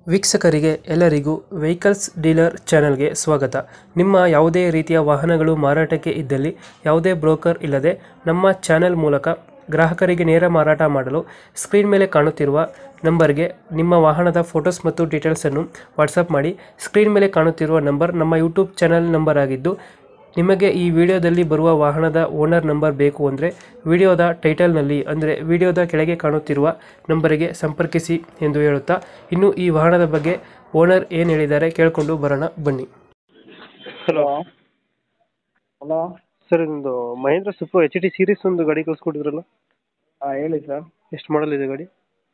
ವೀಕ್ಷಕರಿಗೆ ಎಲ್ಲರಿಗೂ vehicles dealer ಚಾನೆಲ್ಗೆ ಸ್ವಾಗತ. ನಿಮ್ಮ ಯಾವುದೇ ರೀತಿಯ ವಾಹನಗಳು ಮಾರಾಟಕ್ಕೆ ಇದ್ದಲ್ಲಿ ಯಾವುದೇ ಬ್ರೋಕರ್ ಇಲ್ಲದೆ ನಮ್ಮ ಚಾನೆಲ್ ಮೂಲಕ ಗ್ರಾಹಕರಿಗೆ ನೇರ ಮಾರಾಟ ಮಾಡಲು ಸ್ಕ್ರೀನ್ ಮೇಲೆ ಕಾಣುತ್ತಿರುವ ನಂಬರ್ಗೆ ನಿಮ್ಮ ವಾಹನದ ಫೋಟೋಸ್ ಮತ್ತು ಡೀಟೇಲ್ಸನ್ನು ವಾಟ್ಸಪ್ ಮಾಡಿ. ಸ್ಕ್ರೀನ್ ಮೇಲೆ ಕಾಣುತ್ತಿರುವ ನಂಬರ್ ನಮ್ಮ ಯೂಟ್ಯೂಬ್ ಚಾನೆಲ್ ನಂಬರ್ ಆಗಿದ್ದು, ನಿಮಗೆ ಈ ವಿಡಿಯೋದಲ್ಲಿ ಬರುವ ವಾಹನದ ಓನರ್ ನಂಬರ್ ಬೇಕು ಅಂದರೆ ವಿಡಿಯೋದ ಟೈಟಲ್ನಲ್ಲಿ ಅಂದರೆ ವಿಡಿಯೋದ ಕೆಳಗೆ ಕಾಣುತ್ತಿರುವ ನಂಬರಿಗೆ ಸಂಪರ್ಕಿಸಿ ಎಂದು ಹೇಳುತ್ತಾ, ಇನ್ನು ಈ ವಾಹನದ ಬಗ್ಗೆ ಓನರ್ ಏನು ಹೇಳಿದ್ದಾರೆ ಕೇಳಿಕೊಂಡು ಬರೋಣ ಬನ್ನಿ. Hello hello. ಸರ್, ಇದೊಂದು ಮಹೇಂದ್ರ ಸುಪ್ರೋ HD ಸೀರೀಸ್ ಒಂದು ಗಾಡಿ ಕಳಿಸ್ಕೊಟ್ಟಿದ್ರಲ್ಲ, ಹಾಂ ಹೇಳಿ ಸರ್. ಎಷ್ಟು ಮಾಡಲ್ ಇದೆ ಗಾಡಿ?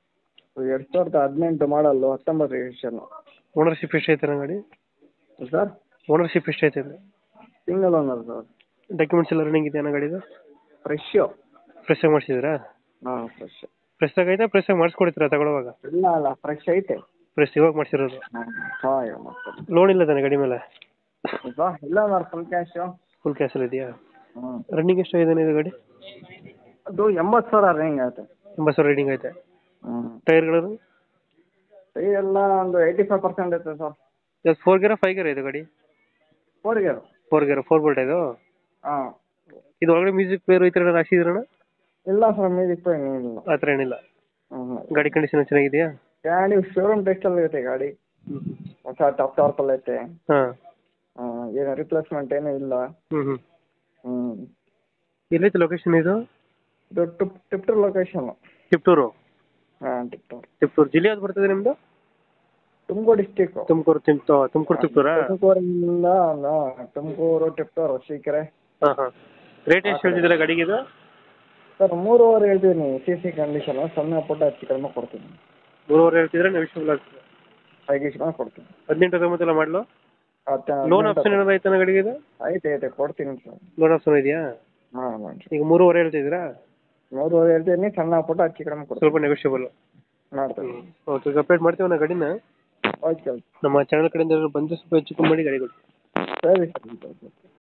2018 ಮಾಡಲ್ಲು, 19 ರಿಜಿಸ್ಟ್ರೇಷನ್. ಓನರ್ಶಿಪ್ ಎಷ್ಟೈತೆ ನನ್ನ ಗಾಡಿ? ಸರ್ ಓನರ್ಶಿಪ್ ಎಷ್ಟೈತೆ ಅಂದರೆ? Single owner sir. ಡಾಕ್ಯುಮೆಂಟ್ಸ್ ಎಲ್ಲ ರನ್ನಿಂಗ್ ಇದೆಯಾ ನನ್ನ ಗಾಡಿದು? ಫ್ರೆಶ್ ಫ್ರೆಶ್ ಆಗಿ ಮಾಡಿಸಿದ್ರಾ? ಹಾಂ ಫ್ರೆಶ್. ಫ್ರೆಶ್ ಆಗೈತೆ? ಫ್ರೆಶ್ ಆಗಿ ಮಾಡಿಸ್ಕೊಡ್ತೀರಾ ತಗೊಳ್ಳುವಾಗ? ಇಲ್ಲ ಫ್ರೆಶ್ ಐತೆ. ಫ್ರೆಶ್ ಇವಾಗ ಮಾಡಿಸಿರೋದು? ಹಾಂ ಇವಾಗ ಮಾಡ್ತಾರೆ. ಲೋನ್ ಇಲ್ಲ ತಾನೆ ಗಾಡಿ ಮೇಲೆ? ಇಲ್ಲ ಸರ್, ಫುಲ್ ಕ್ಯಾಶು. ಫುಲ್ ಕ್ಯಾಶಲ್ಲಿ ಇದೆಯಾ? ಹ್ಞೂ. ರನ್ನಿಂಗ್ ಎಷ್ಟು ಇದೆ ಇದು ಗಾಡಿ? ಅದು 80,000 ರೇಂಜ್ ಆಗುತ್ತೆ. 80,000 ರೈಡಿಂಗ್ ಐತೆ. ಹ್ಞೂ. ಟೈರ್ಗಳು ಎಲ್ಲ ಒಂದು 85% ಐತೆ ಸರ್. ಇದು 4 ಗೇರಾ 5 ಗೇರಾ ಇದು ಗಾಡಿ? 4 ಗೇರು. 4 ಗೇರಾ 4 ಬೋಲ್ಟ್ ಇದು? ಹಾಂ. ಇದು ಒಳಗಡೆ ಮ್ಯೂಸಿಕ್ ಪ್ಲೇಯರ್ ಈ ಥರ ಏನಾರು ಹಾಕ್ಸಿದ್ರಣ? ಇಲ್ಲ ಸರ್, ಮ್ಯೂಸಿಕ್ ಏನಿಲ್ಲ. ಆ ಥರ ಏನಿಲ್ಲ. ಹ್ಞೂ. ಗಾಡಿ ಕಂಡೀಷನ್ ಚೆನ್ನಾಗಿದೆಯಾ? ಗಾಡಿ ಶೋರೂಮ್ ಟೆಸ್ಟಲ್ಲಿ ಐತೆ ಗಾಡಿ. ಹೊಸ ಟಾಪ್ ಟಾರ್ಪಲ್ ಐತೆ. ಹಾಂ. ಏನು ರಿಪ್ಲೇಸ್ಮೆಂಟ್ ಏನೂ ಇಲ್ಲ. ಹ್ಞೂ. ಹ್ಞೂ. ಎಲ್ಲೈತೆ ಲೊಕೇಶನ್ ಇದು? ಇದು ಟಿಪ್ಟೂರ್ ಲೊಕೇಶನು. ತಿಪ್ಟೂರು? ಹಾಂ ಟಿಪ್ಟೂರ್. ತಿಪ್ಟೂರು ಜಿಲ್ಲೆ ಯಾವ್ದು ಬರ್ತದೆ ನಿಮ್ಮದು? ತುಮಕೂರು ಡಿಸ್ಟಿಕ್ಕು. ತುಮಕೂರು ತಿಪ್ಟೂರಾ? ತುಮಕೂರಿಂದ ತುಮಕೂರು, ಟಿಪ್ಟೂರು, ಶ್ರೀಕೆರೆ. ಹಾಂ. ರೇಟ್ ಎಷ್ಟು ಹೇಳ್ತಿದ್ದೀರಾ ಗಾಡಿಗೆ ಇದು? ಸರ್ 3.5 ಹೇಳ್ತೀನಿ. CC ಕಂಡೀಷನು, ಸಣ್ಣ ಪುಟ್ಟ ಹೆಚ್ಚು ಕಡಿಮೆ ಕೊಡ್ತೀನಿ. 3.5 ಹೇಳ್ತಿದ್ರೆ ನೆಗೋಷಿಯಬಲ್ ಆಗ್ತದೆ? 5 ಇಸ್ಕೊಂಡು ಕೊಡ್ತೀನಿ. 18 19 ಮಾಡಲು? ಲೋನ್ ಆಪ್ಷನ್ ಏನಾದ್ರು ಐತೆ ಗಾಡಿಗೆ ಇದು? ಐತೆ ಕೊಡ್ತೀನಿ ಸರ್. ಲೋನ್ ಆಪ್ಷನ್ ಇದೆಯಾ? ಹಾಂ ಮಾಡಿ. ಈಗ 3.5 ಹೇಳ್ತಿದ್ದೀರಾ? 3.5 ಹೇಳ್ತೀನಿ, ಸಣ್ಣ ಪುಟ್ಟ ಹೆಚ್ಚು ಕಡಿಮೆ ಕೊಡ್ತೀನಿ. ಸ್ವಲ್ಪ ನೆಗೋಷಿಯಬಲ್ ಮಾಡ್ತೀನಿ. ಓಕೆ, ಅಪ್ಡೇಟ್ ಮಾಡ್ತೀವಿ ನಾ ಗಾಡಿನ. ಓಕೆ. ನಮ್ಮ ಚಾನಲ್ ಕಡೆಯಿಂದ ಬಂದು ಸ್ವಲ್ಪ ಹೆಚ್ಚು ಕಮ್ಮಿ ಮಾಡಿ ಗಾಡಿ ಕೊಡಿ. ಸರಿ ಸರ್.